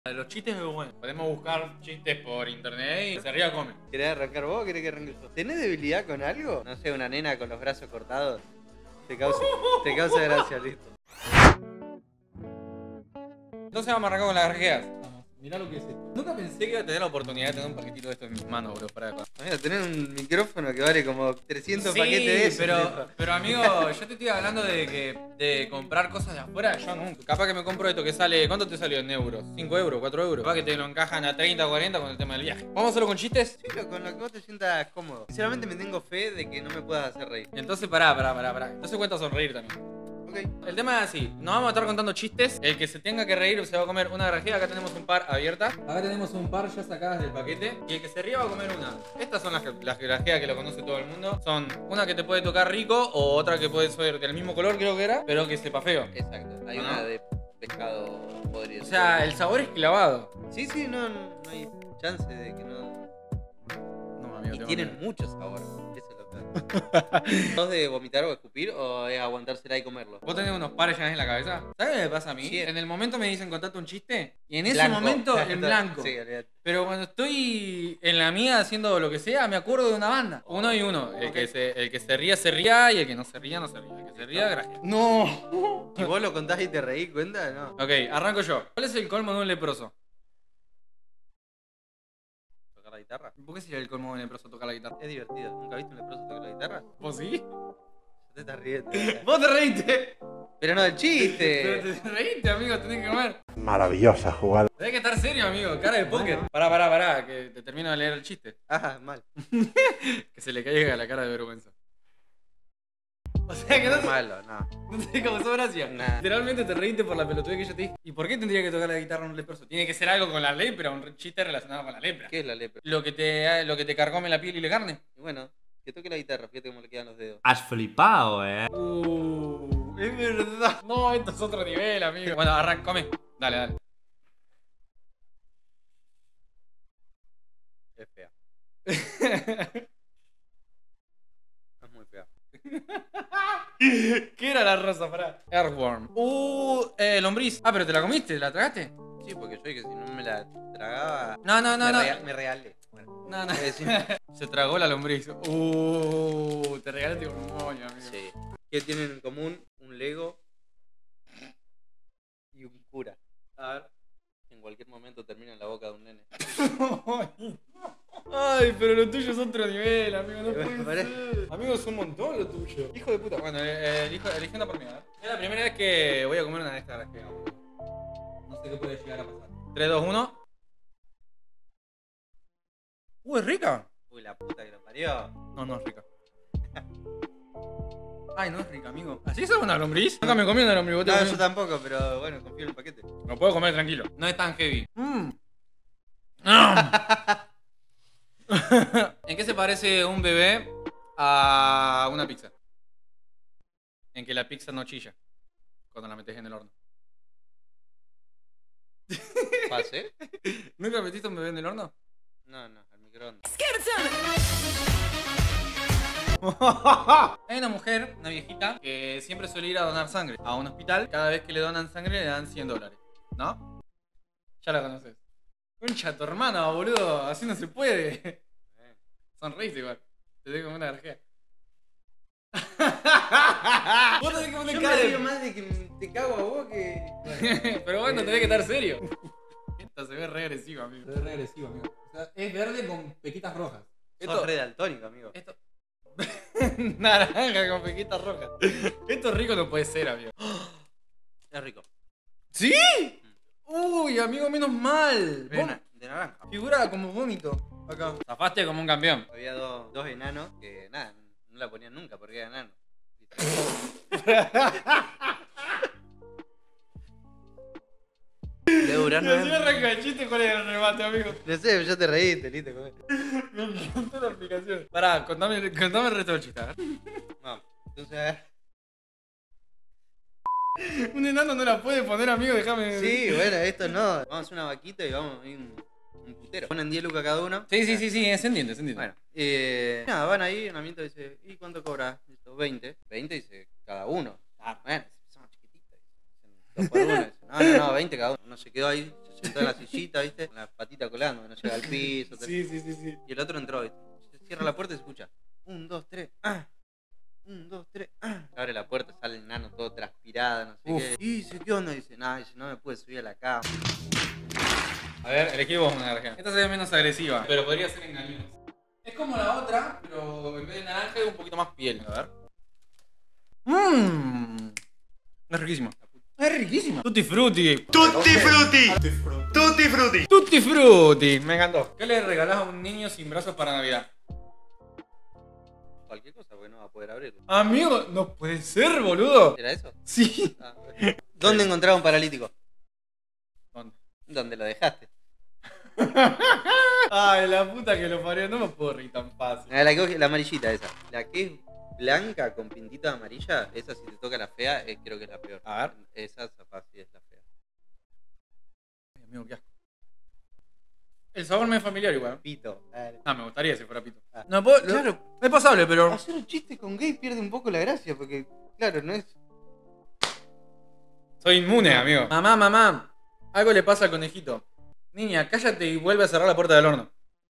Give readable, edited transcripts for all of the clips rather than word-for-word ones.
Los chistes es bueno. Podemos buscar chistes por internet y se ría come. ¿Querés arrancar vos o querés que arranque yo? ¿Tenés debilidad con algo? No sé, una nena con los brazos cortados. Te causa gracia, listo. Entonces vamos a arrancar con las grajeas. Mirá lo que es esto. Nunca pensé que iba a tener la oportunidad de tener un paquetito de esto en mis manos, bro. Para acá. Amigo, tenés un micrófono que vale como 300 paquetes de eso. pero amigo, yo te estoy hablando de comprar cosas de afuera. Yo nunca. Capaz que me compro esto que sale. ¿Cuánto te salió en euros? ¿5 euros? ¿4 euros? Capaz que te lo encajan a 30 o 40 con el tema del viaje. ¿Vamos a hacerlo con chistes? Sí, con lo que vos te sientas cómodo. Sinceramente me tengo fe de que no me puedas hacer reír. Entonces pará. Entonces cuenta sonreír también. Ok. El tema es así, nos vamos a estar contando chistes. El que se tenga que reír se va a comer una grajea. Acá tenemos un par abierta. Acá tenemos un par ya sacadas del paquete. Y el que se ría va a comer una. Estas son las grajeas que lo conoce todo el mundo. Son una que te puede tocar rico o otra que puede ser del mismo color, creo que era, pero que sepa feo. Exacto, hay ¿No? una de pescado podrido. O sea, el sabor es clavado. Sí, no hay chance de que no. No, amigo, Y tengo tienen miedo. mucho sabor. Eso es lo peor. ¿Sos de vomitar o escupir o es aguantársela y comerlo? ¿Vos tenés unos pares ya en la cabeza? ¿Sabes qué me pasa a mí? Sí. En el momento me dicen contate un chiste y en ese Blanco. momento en blanco. Sí, olvidate. Pero cuando estoy en la mía haciendo lo que sea, me acuerdo de una banda. Uno y uno. El que se ría y el que no se ría, no se ría. El que se ría, gracias. ¡No! Si vos lo contás y te reís, ¿cuenta? No. Ok, arranco yo. ¿Cuál es el colmo de un leproso? ¿Tocar la guitarra? ¿Por qué sería el colmo de un leproso tocar la guitarra? Es divertido. ¿Nunca viste un leproso tocar la guitarra? ¿Vos sí? Te estás riendo. ¡Vos te reíste! Pero no del Pero chiste. te reíste, amigo, tenés que comer. Maravillosa jugada. Tenés que estar serio, amigo. Cara de póker. Pará, que te termino de leer el chiste. Ah, mal. Que se le caiga la cara de vergüenza. O sea que no te, Malo, no. no te causó gracia. Nah. Literalmente te reíste por la pelotudez que yo te dije. ¿Y por qué tendría que tocar la guitarra un leproso? Tiene que ser algo con la lepra, un chiste relacionado con la lepra. ¿Qué es la lepra? Lo que te carcome la piel y la carne. Y bueno, que toque la guitarra, fíjate cómo le quedan los dedos. Has flipado, Es verdad. No, esto es otro nivel, amigo. Bueno, arranca, come. Dale. Es fea. Es muy fea. ¿Qué era la rosa? Pará. Earthworm. Lombriz. Ah, pero te la comiste, ¿la tragaste? Sí, porque yo dije que si no me la tragaba. No. Me regalé. Bueno, No. voy a decir- Se tragó la lombriz. Te regalaste un moño, amigo. Sí. ¿Qué tienen en común? Un Lego y un cura. A ver. En cualquier momento termina en la boca de un nene. Ay, pero lo tuyo es otro nivel, amigo. No Me puede parece- ser. Amigo, es un montón lo tuyo. Hijo de puta. Bueno, elige una por mí, ¿eh? Es la primera vez que voy a comer una de estas grajeas. No sé qué puede llegar a pasar. 3, 2, 1. Es rica. Uy, la puta que lo parió. No es rica. Ay, no es rica, amigo. ¿Así es una lombriz? Nunca me comí una lombriz. ¿Vos te No, comí? yo tampoco, pero bueno, confío en el paquete. Lo puedo comer tranquilo. No es tan heavy. ¿En qué se parece un bebé a una pizza? En que la pizza no chilla cuando la metes en el horno. ¿Pase? ¿Nunca metiste un bebé en el horno? No, al microondas. Hay una mujer, una viejita, que siempre suele ir a donar sangre a un hospital. Cada vez que le donan sangre le dan $100, ¿no? Ya la conoces. Concha, tu hermana, boludo, así no se puede. Sonreíste igual. Te doy como una garjea. Vos tenés que poner Yo cara me de- río más de que te cago a vos que... Pero bueno, tenés que estar serio. Esta se ve re agresiva, amigo. Se ve re agresiva, amigo. O sea, es verde con pequitas rojas. Sos re daltónico, amigo. Esto. Naranja con pequitas rojas. Esto rico no puede ser, amigo. Es rico. ¿Sí? Uy, amigo, menos mal. De naranja. Figura como vómito. Acá. Zafaste como un campeón. Había dos enanos que nada, no la ponían nunca porque eran enanos. De durar No sé, arranca el chiste, ¿cuál era el remate, amigo? No sé, ya te reíste, listo. Me encantó la aplicación. Pará, contame el resto del chiste. A ver. Vamos, entonces a ver. Un enano no la puede poner, amigo, déjame. Sí, bueno, esto no. Vamos a hacer una vaquita y vamos a ir un putero. Ponen 10 lucas cada uno. Sí, se entiende. Bueno, nada, van ahí, un ambiente dice, ¿y cuánto cobras? Listo, 20. 20 dice, cada uno. Ah, bueno, somos chiquititos. Dicen, 2 por 1. No, 20 cada uno. Uno se quedó ahí, sentado en la sillita, ¿viste? Con la patita colgando, que no llega al piso. Sí. Y el otro entró, ¿viste? Se cierra la puerta y se escucha. 1, 2, 3, ¡ah! 1, 2, 3, ¡ah! Abre la puerta, sale el nano todo transpirado, no sé qué. Y dice, ¿qué onda? Dice, dice, no me pude subir a la cama. A ver, elegí vos una naranja. Esta se ve menos agresiva, pero podría ser engañosa. Es como la otra, pero en vez de naranja es un poquito más piel. A ver. Es riquísima. Es riquísima. Tutti frutti. Tutti frutti. Tutti frutti. Tutti frutti. Me encantó. ¿Qué le regalás a un niño sin brazos para Navidad? Cualquier cosa, porque no va a poder abrirlo. Amigo, no puede ser, boludo. ¿Era eso? Sí. Bueno. ¿Dónde encontraba un paralítico? ¿Dónde? ¿Dónde lo dejaste? Ay, la puta que lo parió. No me puedo reír tan fácil. La amarillita esa. La que es blanca con pintita amarilla, esa si te toca la fea, creo que es la peor. A ver. Esa zapaz sí es la fea. Ay, amigo, qué asco. El sabor me es familiar igual. Pito. Me gustaría si fuera pito. Ah. No puedo. Claro. Es pasable, pero. Hacer un chiste con gay pierde un poco la gracia, porque, claro, no es. Soy inmune, amigo. Mamá. Algo le pasa al conejito. Niña, cállate y vuelve a cerrar la puerta del horno.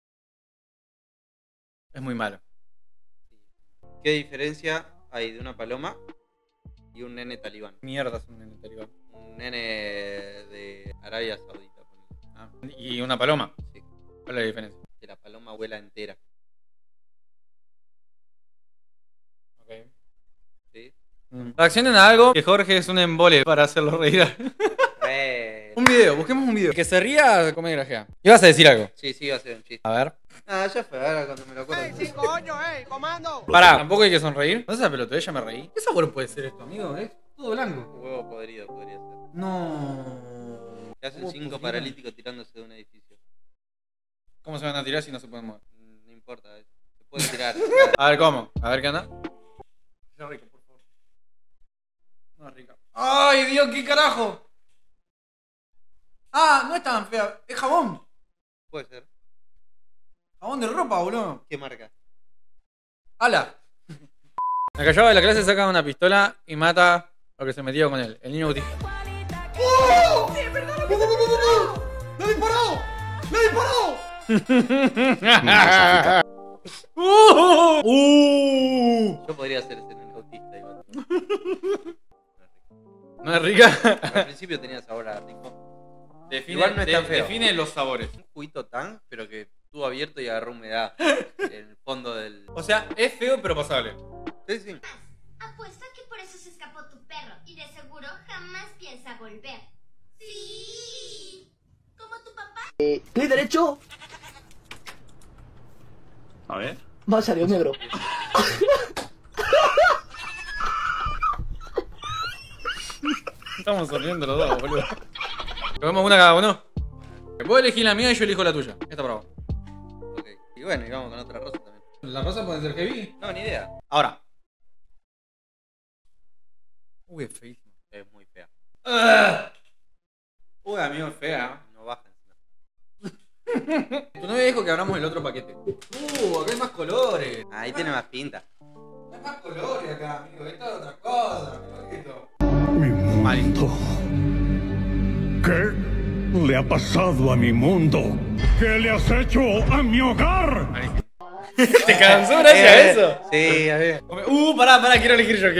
Es muy malo. ¿Qué diferencia hay de una paloma y un nene talibán? Mierda es un nene talibán. Un nene de Arabia Saudita. ¿Y una paloma? Sí. ¿Cuál es la diferencia? Que la paloma vuela entera. Ok. ¿Sí? Reaccionen a algo que Jorge es un embole para hacerlo reír. Un video, busquemos un video. Que se ría, come grajea. ¿Ibas a decir algo? Sí, iba a ser un chiste. A ver. Ya fue, ahora cuando me lo acuerdo. ¡Sí, coño, comando! Pará, tampoco hay que sonreír. ¿No es esa pelotudez? Ya me reí. ¿Qué sabor puede ser esto, amigo? Es todo blanco. Huevo podrido podría ser. No. ¿Qué hacen Huevo 5 podrido. paralíticos tirándose de un edificio? ¿Cómo se van a tirar si no se pueden mover? No importa, se pueden tirar. A ver, ¿cómo? A ver qué anda. Es rico, por favor. No es rica. ¡Ay, Dios, qué carajo! No es tan fea. Es jabón. Puede ser. Jabón de ropa, boludo. ¿Qué marca? ¡Hala! La callaba de la clase saca una pistola y mata a lo que se metió con él. El niño autista. ¡Oh! ¡Sí, perdón! ¡Lo disparó! ¡Lo disparó! Yo podría ser ese nene autista igual. ¿No es rica? Al principio tenía sabor a rico. Igual no es tan feo. Define los sabores. Un juguito tan, pero que estuvo abierto y agarró humedad en el fondo del. O sea, es feo pero pasable. Sí. Apuesto que por eso se escapó tu perro y de seguro jamás piensa volver. Sí. Como tu papá. Clic derecho. A ver. Va a salir negro. Estamos sonriendo los dos, boludo. Comemos una cada uno. Vos elegís la mía y yo elijo la tuya. Esta para vos. Ok. Y bueno, y vamos con otra rosa también. ¿La rosa puede ser heavy? No, ni idea. Ahora. Uy, es feísima. Es muy fea. Uy, amigo, es fea. No baja encima. Tu novia dijo que abramos el otro paquete. Acá hay más colores. Ahí tiene más pinta. Hay más colores acá, amigo. Esto es otra cosa, amiguito. Mi mundo. ¿Qué le ha pasado a mi mundo? ¿Qué le has hecho a mi hogar? ¿Te cansó gracias a eso? Sí, a ver. Pará, quiero elegir yo.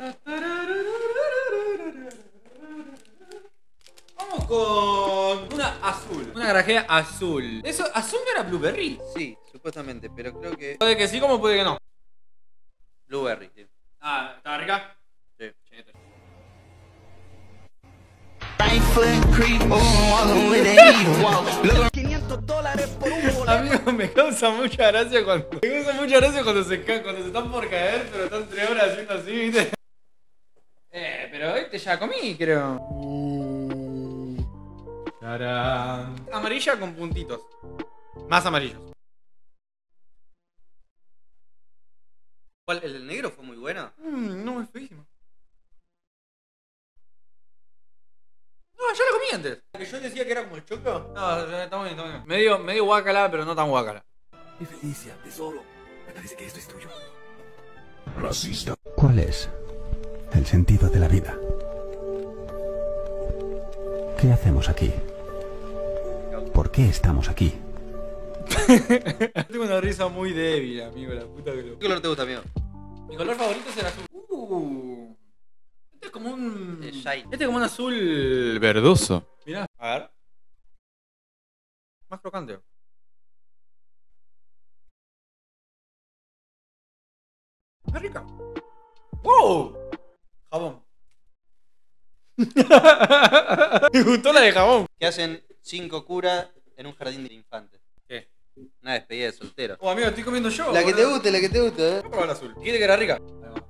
Vamos con una azul. Una grajea azul. ¿Eso azul no era blueberry? Sí, supuestamente, pero creo que. Puede que sí como puede que no. Blueberry, sí. ¿Está rica? Sí. $500 por un boleto. Amigo, me causa mucha gracia cuando. Cuando se están por caer, pero están 3 horas haciendo así, ¿viste? Pero este ya comí, creo. ¡Tarán! Amarilla con puntitos. Más amarillos. ¿Cuál? ¿El del negro fue muy bueno? No, es feísimo. No, ya lo comí antes. ¿Que yo decía que era como el choclo? No, está muy bien. Medio guácala, pero no tan guácala. Y Felicia, tesoro. Me parece que esto es tuyo. Racista. ¿Cuál es el sentido de la vida? ¿Qué hacemos aquí? por qué estamos aquí. Tengo una risa muy débil, amigo, la puta que lo... ¿Qué color te gusta, amigo? Mi color favorito es el azul. Este es como un... Shine. Este es como un azul verdoso. Mirá. A ver. Más crocante. ¡Qué rica! ¡Wow! Jabón. Me gustó la de jabón. ¿Qué hacen 5 curas en un jardín de infantes? ¿Qué? Una despedida de soltero. Oh, amigo, estoy comiendo yo. La que te boludo. guste, la que te guste, Voy a probar el azul. ¿Quiere que era rica? Ahí va.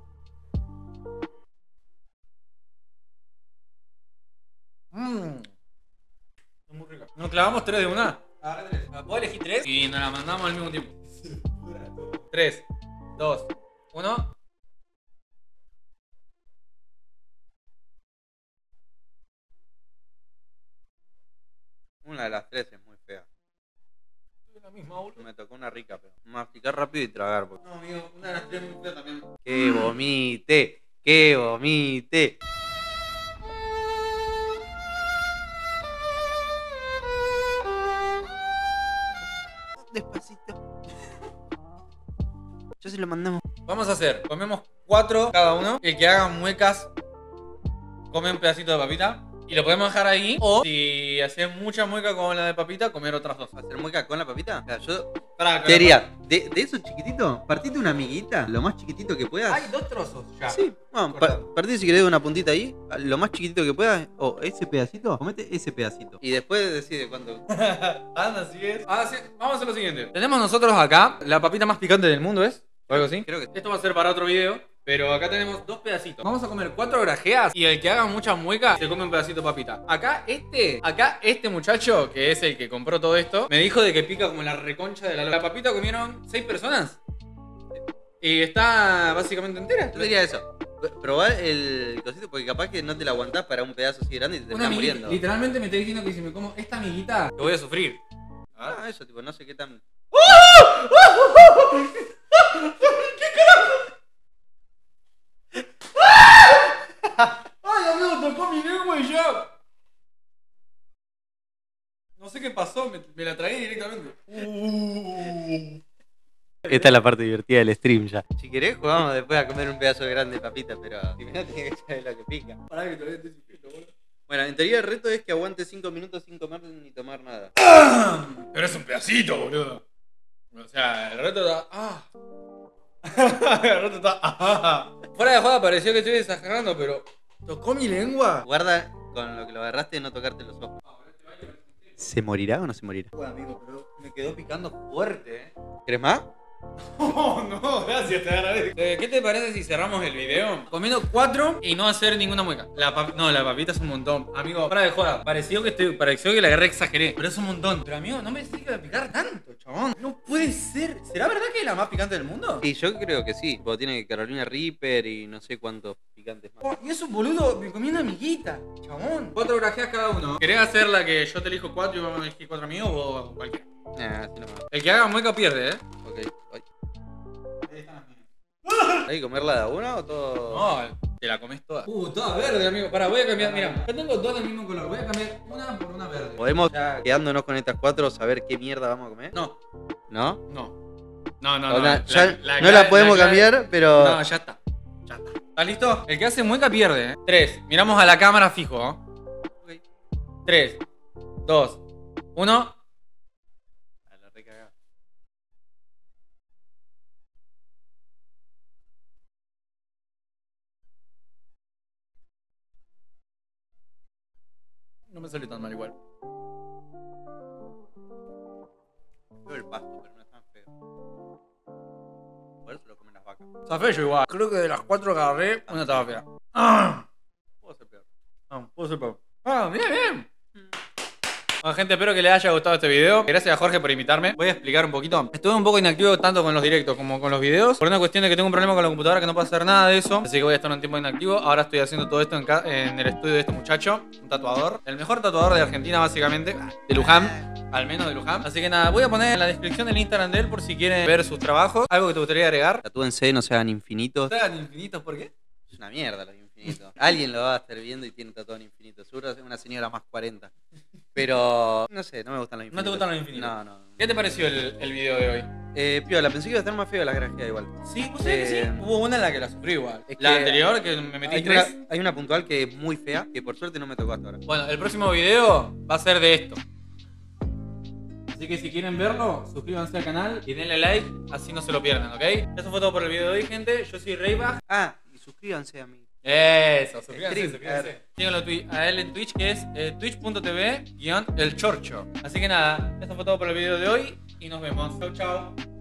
Es muy rica. ¿Nos clavamos 3 de una? Agarra 3. ¿Puedo elegir 3? Y nos la mandamos al mismo tiempo. 3, 2, 1. Una de las 3 es muy fea. La misma, boludo. Me tocó una rica, pero masticar rápido y tragar. Porque... No, amigo, una de las 3 muy fea también. ¡Que vomite! ¡Que vomite! Despacito. Ya se lo mandamos. Vamos a hacer, comemos 4 cada uno. El que haga muecas come un pedacito de papita. Y lo podemos dejar ahí. O si haces mucha mueca como la de papita, comer otras 2. ¿Hacer mueca con la papita? O sea, yo Pará, te diría, de eso chiquitito, partite una amiguita, lo más chiquitito que puedas. Hay 2 trozos ya. Sí, bueno, Cortado. partite si querés de una puntita ahí, lo más chiquitito que puedas, o ese pedacito, comete ese pedacito. Y después decide cuánto. Anda, así es. Vamos a hacer lo siguiente. Tenemos nosotros acá la papita más picante del mundo, ¿es? ¿O algo así? Creo que Esto va a ser para otro video. Pero acá tenemos 2 pedacitos. Vamos a comer 4 grajeas. Y el que haga mucha mueca se come un pedacito de papita. Acá este muchacho, que es el que compró todo esto, me dijo de que pica como la reconcha de la papita. Comieron 6 personas. Y está básicamente entera. yo diría eso. Probá el cosito porque capaz que no te la aguantás para un pedazo así grande y te terminás muriendo. Literalmente me está diciendo que si me como esta amiguita, te voy a sufrir. Ah, eso, tipo, no sé qué tan. ¡Ay, amigo! Tocó mi lengua y ya. No sé qué pasó, me la tragué directamente. Esta es la parte divertida del stream ya. Si querés, jugamos después a comer un pedazo grande de papita, pero primero tenés que saber lo que pica. Pará que todavía estoy sufriendo, boludo. Bueno, en teoría el reto es que aguante 5 minutos sin comer ni tomar nada. Pero es un pedacito, boludo. O sea, el reto está... el reto está... Fuera de joda pareció que estoy exagerando, pero... ¿Tocó mi lengua? Guarda con lo que lo agarraste no tocarte los ojos. ¿Se morirá o no se morirá? Bueno, amigo, pero me quedó picando fuerte, ¿Querés más? Oh, no, gracias, te agradezco. ¿Qué te parece si cerramos el video comiendo 4 y no hacer ninguna mueca? La papita es un montón. Amigo, para de joda. Pareció que la agarré exageré, pero es un montón. Pero amigo, no me decís que va a picar tanto, chabón. No puede ser. ¿Será verdad que es la más picante del mundo? Sí, yo creo que sí. Porque tiene Carolina Reaper y no sé cuántos picantes más. Oh, y eso, boludo, me comí una amiguita, chabón. 4 grajeas cada uno. ¿Querés hacer la que yo te elijo 4 y vamos a elegir 4 amigos o cualquiera? Así nomás. El que haga mueca pierde, Ok. Ay. Ahí están las mías. ¿Hay que comerla de a una o todo? No, te la comes toda. Toda verde, amigo. Pará, voy a cambiar. Mira, yo tengo 2 del mismo color. Voy a cambiar una por una verde. ¿Podemos, quedándonos con estas 4, saber qué mierda vamos a comer? No, ¿No? no. No, no la podemos cambiar, pero... No, ya está. Ya está. ¿Estás listo? El que hace mueca pierde, 3. Miramos a la cámara fijo, Ok. 3, 2, 1. A la recagada. No me salió tan mal igual. Veo el pasto, pero no es tan feo. Por eso lo comen las vacas. Está feo igual. Creo que de las 4 que agarré, una estaba fea. Puedo ser peor. Puedo ser peor. Bien. Bueno, gente, espero que les haya gustado este video. Gracias a Jorge por invitarme. Voy a explicar un poquito. Estuve un poco inactivo tanto con los directos como con los videos, por una cuestión de que tengo un problema con la computadora que no puedo hacer nada de eso. Así que voy a estar un tiempo inactivo. Ahora estoy haciendo todo esto en el estudio de este muchacho, un tatuador. El mejor tatuador de Argentina, básicamente. De Luján. Al menos de Luján. Así que nada, voy a poner en la descripción el Instagram de él por si quieren ver sus trabajos. Algo que te gustaría agregar. Tatúense, no sean infinitos. ¿Están infinitos por qué? Es una mierda los infinitos. Alguien lo va a estar viendo y tiene tatuado un infinito. Seguro es una señora más 40. Pero, no sé, no me gustan los infinitos. ¿No te gustan los infinitos? No. ¿Qué te pareció el video de hoy? Piola, pensé que iba a estar más feo la grajeada igual. Sí, ¿vos sabés que sí? Hubo una en la que la sufrí igual. Es La que anterior, que me metí 3. Hay una puntual que es muy fea, que por suerte no me tocó hasta ahora. Bueno, el próximo video va a ser de esto. Así que si quieren verlo, suscríbanse al canal y denle like, así no se lo pierdan, ¿ok? Eso fue todo por el video de hoy, gente. Yo soy Reybach. Ah, y suscríbanse a mí. Eso, suscríbanse. Stream. Síganlo a él en Twitch, que es twitch.tv/elchorcho. Así que nada, eso fue todo por el video de hoy y nos vemos. Chau, chau.